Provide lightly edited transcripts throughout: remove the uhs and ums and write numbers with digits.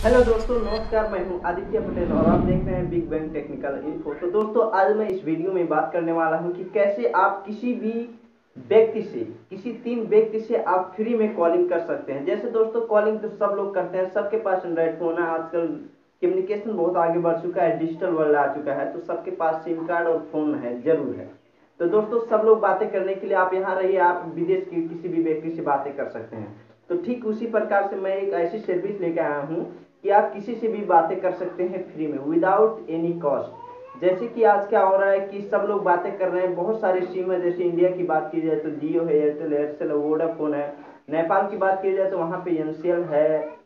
Hello दोस्तों, नमस्कार। मैं हूं आदित्य पटेल और आप देख रहे हैं बिग बैंग टेक्निकल इन्फो। तो दोस्तों, आज मैं इस वीडियो में बात करने वाला हूं कि कैसे आप किसी भी व्यक्ति से, किसी 3 व्यक्ति से आप फ्री में कॉलिंग कर सकते हैं। जैसे दोस्तों, कॉलिंग तो सब लोग करते हैं, सबके पास एंड्रॉइड फोन है। आजकल कम्युनिकेशन बहुत आगे बढ़ चुका है, डिजिटल वर्ल्ड आ चुका है, तो सबके पास सिम कार्ड और फोन है, जरूर है। तो दोस्तों, सब लोग बातें करने के लिए आप यहाँ रहिए, आप विदेश के किसी भी व्यक्ति से बातें कर सकते हैं। तो ठीक उसी प्रकार से मैं एक ऐसी सर्विस लेकर आया हूँ कि आप किसी से भी बातें कर सकते हैं फ्री में, विदाउट एनी कॉस्ट। जैसे कि आज क्या हो रहा है कि सब लोग बातें कर रहे हैं, बहुत सारे सिम है। जैसे इंडिया की बात की जाए तो जियो है, एयरटेल, एयरसेल है, वोडाफोन है। नेपाल की बात की जाए तो वहाँ पे एनसीएल है,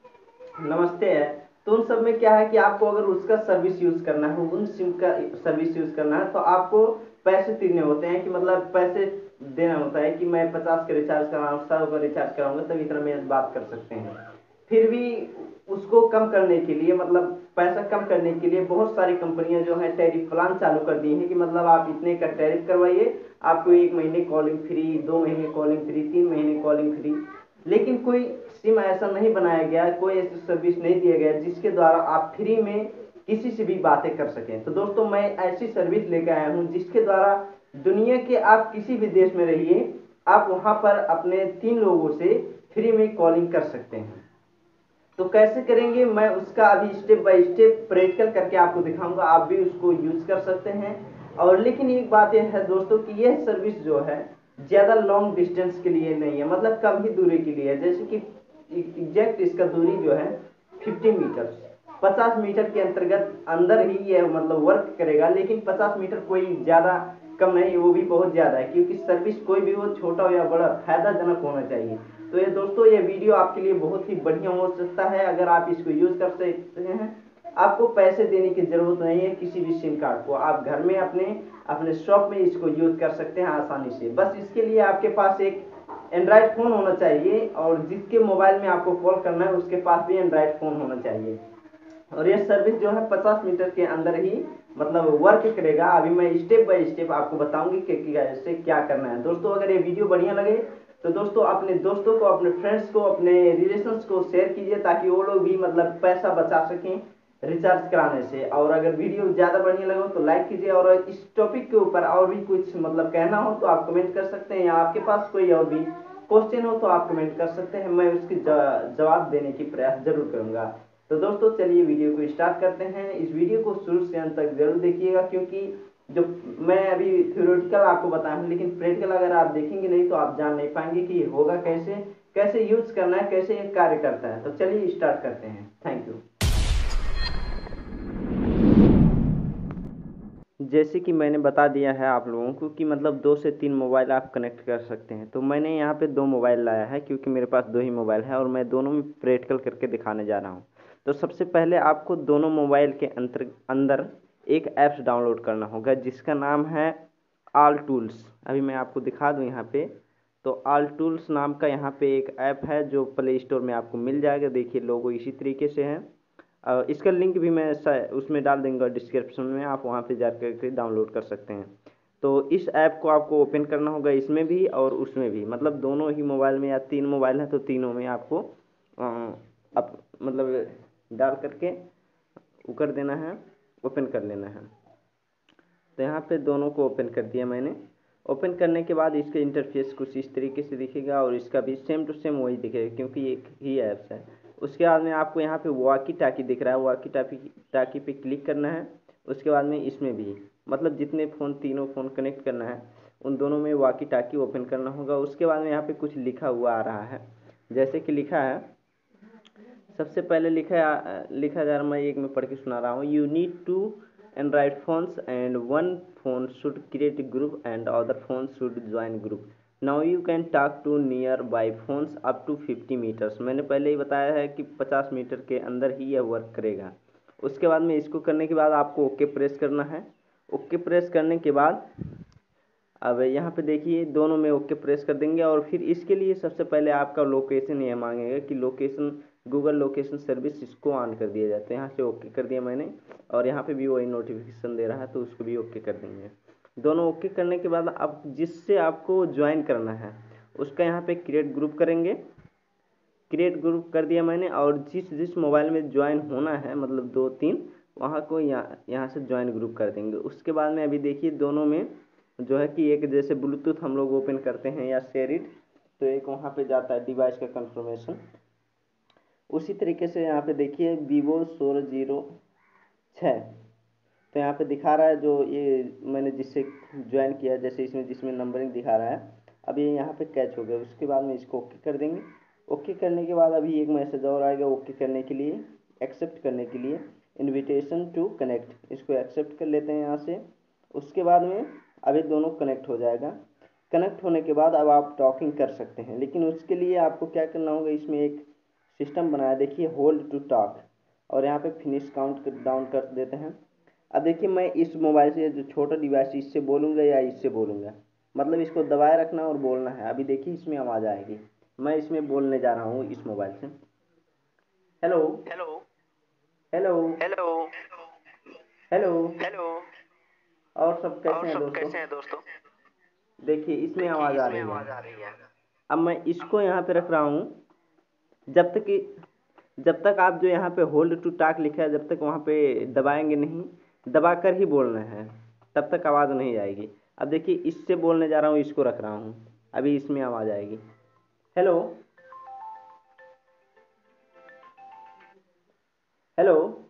नमस्ते है। तो उन सब में क्या है कि आपको अगर उसका सर्विस यूज करना है, उन सिम का सर्विस यूज करना है, तो आपको पैसे देने होते हैं। कि मतलब पैसे देना होता है कि मैं 50 का रिचार्ज कराऊँ, 100 का रिचार्ज कराऊंगा तब इतना में बात कर सकते हैं। फिर भी उसको कम करने के लिए, मतलब पैसा कम करने के लिए बहुत सारी कंपनियां जो है टैरिफ प्लान चालू कर दी है कि मतलब आप इतने का टैरिफ करवाइए, आपको 1 महीने कॉलिंग फ्री, 2 महीने कॉलिंग फ्री, 3 महीने कॉलिंग फ्री। लेकिन कोई सिम ऐसा नहीं बनाया गया, कोई ऐसी सर्विस नहीं दिया गया जिसके द्वारा आप फ्री में किसी से भी बातें कर सकें। तो दोस्तों, मैं ऐसी सर्विस लेकर आया हूं जिसके द्वारा दुनिया के आप किसी भी देश में रहिए, आप वहां पर अपने 3 लोगों से फ्री में कॉलिंग कर सकते हैं। तो कैसे करेंगे, मैं उसका अभी स्टेप बाय स्टेप प्रैक्टिकल करके आपको दिखाऊंगा, आप भी उसको यूज कर सकते हैं। और लेकिन एक बात यह है दोस्तों कि यह सर्विस जो है ज्यादा लॉन्ग डिस्टेंस के लिए नहीं है, मतलब कम ही दूरी के लिए है। जैसे कि एग्जैक्ट इसका दूरी जो है 50 मीटर, 50 मीटर के अंतर्गत अंदर ही यह मतलब वर्क करेगा। लेकिन 50 मीटर कोई ज्यादा कम नहीं, वो भी बहुत ज्यादा है, क्योंकि सर्विस कोई भी हो, छोटा हो या बड़ा, फायदाजनक होना चाहिए। तो ये दोस्तों, ये वीडियो आपके लिए बहुत ही बढ़िया हो सकता है अगर आप इसको यूज कर सकते हैं। आपको पैसे देने की जरूरत नहीं है किसी भी सिम कार्ड को, आप घर में अपने अपने शॉप में इसको यूज कर सकते हैं आसानी से। बस इसके लिए आपके पास एक एंड्रॉइड फोन होना चाहिए, और जिसके मोबाइल में आपको कॉल करना है उसके पास भी एंड्रॉइड फोन होना चाहिए। और ये सर्विस जो है 50 मीटर के अंदर ही मतलब वर्क करेगा। अभी मैं स्टेप बाय स्टेप आपको बताऊंगी कि कैसे क्या करना है। दोस्तों, अगर ये वीडियो बढ़िया लगे तो दोस्तों अपने दोस्तों को, अपने फ्रेंड्स को, अपने रिलेशंस को शेयर कीजिए, ताकि वो लोग भी मतलब पैसा बचा सकें रिचार्ज कराने से। और अगर वीडियो ज्यादा बढ़िया लगे तो लाइक कीजिए, और इस टॉपिक के ऊपर और भी कुछ मतलब कहना हो तो आप कमेंट कर सकते हैं, या आपके पास कोई और भी क्वेश्चन हो तो आप कमेंट कर सकते हैं, मैं उसकी जवाब देने की प्रयास जरूर करूंगा। तो दोस्तों, चलिए वीडियो को स्टार्ट करते हैं। इस वीडियो को शुरू से अंत तक जरूर देखिएगा, क्योंकि जो मैं अभी थ्योरेटिकल आपको बताया हूँ, लेकिन प्रैक्टिकल अगर आप देखेंगे नहीं तो आप जान नहीं पाएंगे कि ये होगा कैसे, कैसे यूज करना है, कैसे ये कार्य करता है। तो चलिए स्टार्ट करते हैं। Thank you. जैसे कि मैंने बता दिया है आप लोगों को कि मतलब 2 से 3 मोबाइल आप कनेक्ट कर सकते हैं। तो मैंने यहाँ पे 2 मोबाइल लाया है, क्योंकि मेरे पास 2 ही मोबाइल है और मैं दोनों में प्रैक्टिकल करके दिखाने जा रहा हूँ। तो सबसे पहले आपको दोनों मोबाइल के अंदर एक ऐप्स डाउनलोड करना होगा जिसका नाम है ऑल टूल्स। अभी मैं आपको दिखा दूँ यहाँ पे। तो ऑल टूल्स नाम का यहाँ पे एक ऐप है जो प्ले स्टोर में आपको मिल जाएगा। देखिए, लोगो इसी तरीके से है। इसका लिंक भी मैं उसमें डाल दूंगा डिस्क्रिप्शन में, आप वहाँ पे जा करके डाउनलोड कर सकते हैं। तो इस ऐप को आपको ओपन करना होगा, इसमें भी और उसमें भी, मतलब दोनों ही मोबाइल में, या 3 मोबाइल है तो तीनों में आपको मतलब डाल करके वो कर देना है, ओपन कर लेना है। तो यहाँ पे दोनों को ओपन कर दिया मैंने। ओपन करने के बाद इसका इंटरफेस कुछ इस तरीके से दिखेगा, और इसका भी सेम टू सेम वही दिखेगा, क्योंकि एक ही ऐप्स है। उसके बाद में आपको यहाँ पे वॉकी टाकी दिख रहा है, वॉकी टाकी पे क्लिक करना है। उसके बाद में इसमें भी मतलब जितने फ़ोन, तीनों फ़ोन कनेक्ट करना है, उन दोनों में वॉकी टाकी ओपन करना होगा। उसके बाद में यहाँ पे कुछ लिखा हुआ आ रहा है, जैसे कि लिखा है, सबसे पहले लिखा जा रहा, मैं एक में पढ़ के सुना रहा हूँ। You need to android phones and one phone should create group and other phone should join group. Now you can talk to near by phones up to 50 meters. मैंने पहले ही बताया है कि 50 मीटर के अंदर ही यह वर्क करेगा। उसके बाद में इसको करने के बाद आपको ओके प्रेस करना है। ओके प्रेस करने के बाद अब यहाँ पे देखिए, दोनों में ओके प्रेस कर देंगे, और फिर इसके लिए सबसे पहले आपका लोकेशन ये मांगेगा कि लोकेशन, गूगल लोकेशन सर्विस, इसको ऑन कर दिया जाता है। यहाँ से ओके कर दिया मैंने, और यहाँ पे भी वही नोटिफिकेशन दे रहा है, तो उसको भी ओके कर देंगे। दोनों ओके करने के बाद अब जिससे आपको ज्वाइन करना है उसका यहाँ पे क्रिएट ग्रुप करेंगे। क्रिएट ग्रुप कर दिया मैंने, और जिस जिस मोबाइल में ज्वाइन होना है मतलब 2-3 वहाँ को यहाँ से ज्वाइन ग्रुप कर देंगे। उसके बाद में अभी देखिए दोनों में जो है कि एक जैसे ब्लूटूथ हम लोग ओपन करते हैं या शेयर इट, तो एक वहाँ पे जाता है डिवाइस का कंफर्मेशन। उसी तरीके से यहाँ पे देखिए वीवो 1606, तो यहाँ पे दिखा रहा है जो ये मैंने जिससे ज्वाइन किया, जैसे इसमें जिसमें नंबरिंग दिखा रहा है, अब ये यहाँ पे कैच हो गया। उसके बाद में इसको ओके कर देंगे। ओके करने के बाद अभी एक मैसेज और आएगा ओके करने के लिए, एक्सेप्ट करने के लिए, इनविटेशन टू कनेक्ट, इसको एक्सेप्ट कर लेते हैं यहाँ से। उसके बाद में अभी दोनों कनेक्ट हो जाएगा। कनेक्ट होने के बाद अब आप टॉकिंग कर सकते हैं, लेकिन उसके लिए आपको क्या करना होगा, इसमें एक सिस्टम बनाया देखिए होल्ड टू टॉक, और यहाँ पे फिनिश काउंट डाउन कर देते हैं। अब देखिए मैं इस मोबाइल से जो छोटा डिवाइस इससे बोलूँगा या इससे बोलूँगा, मतलब इसको दबाए रखना और बोलना है। अभी देखिए इसमें आवाज़ आएगी, मैं इसमें बोलने जा रहा हूँ इस मोबाइल से। Hello hello hello hello hello. Hello. और सब कैसे और हैं सब दोस्तों? कैसे हैं दोस्तों? देखिए इसमें देखिए आवाज़ आ इसमें रही है। आवाज आ रही है। अब मैं इसको यहाँ पे रख रहा हूँ, जब तक कि जब तक आप जो यहाँ पे होल्ड टू टॉक लिखा है जब तक वहाँ पे दबाएंगे नहीं, दबा कर ही बोलना है, तब तक आवाज़ नहीं आएगी। अब देखिए इससे बोलने जा रहा हूँ, इसको रख रहा हूँ, अभी इसमें आवाज़ आएगी। Hello hello.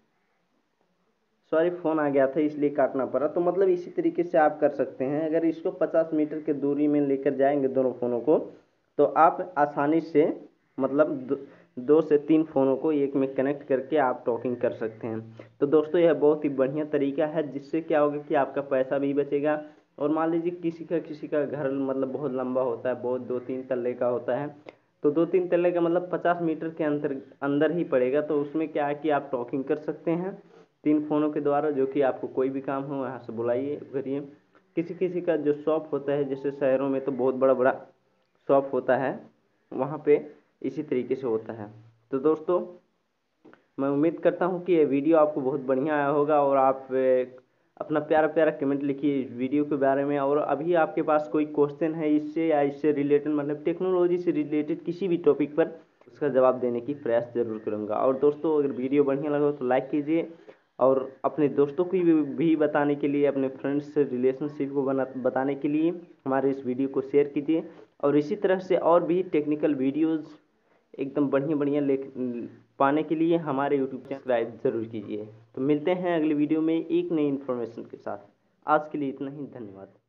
सॉरी फ़ोन आ गया था इसलिए काटना पड़ा। तो मतलब इसी तरीके से आप कर सकते हैं। अगर इसको 50 मीटर की दूरी में लेकर जाएंगे दोनों फ़ोनों को, तो आप आसानी से मतलब 2 से 3 फ़ोनों को एक में कनेक्ट करके आप टॉकिंग कर सकते हैं। तो दोस्तों यह बहुत ही बढ़िया तरीका है, जिससे क्या होगा कि आपका पैसा भी बचेगा। और मान लीजिए किसी का घर मतलब बहुत लंबा होता है, बहुत 2-3 तल्ले का होता है, तो 2-3 तल्ले का मतलब 50 मीटर के अंदर ही पड़ेगा। तो उसमें क्या है कि आप टॉकिंग कर सकते हैं 3 फ़ोनों के द्वारा, जो कि आपको कोई भी काम हो यहाँ से बुलाइए करिए। किसी किसी का जो शॉप होता है, जैसे शहरों में तो बहुत बड़ा बड़ा शॉप होता है, वहाँ पे इसी तरीके से होता है। तो दोस्तों मैं उम्मीद करता हूँ कि ये वीडियो आपको बहुत बढ़िया आया होगा, और आप अपना प्यारा प्यारा कमेंट लिखिए इस वीडियो के बारे में। और अभी आपके पास कोई क्वेश्चन है इससे या इससे रिलेटेड, मतलब टेक्नोलॉजी से रिलेटेड किसी भी टॉपिक पर, उसका जवाब देने की प्रयास जरूर करूँगा। और दोस्तों अगर वीडियो बढ़िया लगा तो लाइक कीजिए, और अपने दोस्तों को भी बताने के लिए, अपने फ्रेंड्स से रिलेशनशिप को बताने के लिए हमारे इस वीडियो को शेयर कीजिए। और इसी तरह से और भी टेक्निकल वीडियोज़ एकदम बढ़िया बढ़िया पाने के लिए हमारे यूट्यूब चैनल सब्सक्राइब ज़रूर कीजिए। तो मिलते हैं अगली वीडियो में एक नई इन्फॉर्मेशन के साथ। आज के लिए इतना ही, धन्यवाद।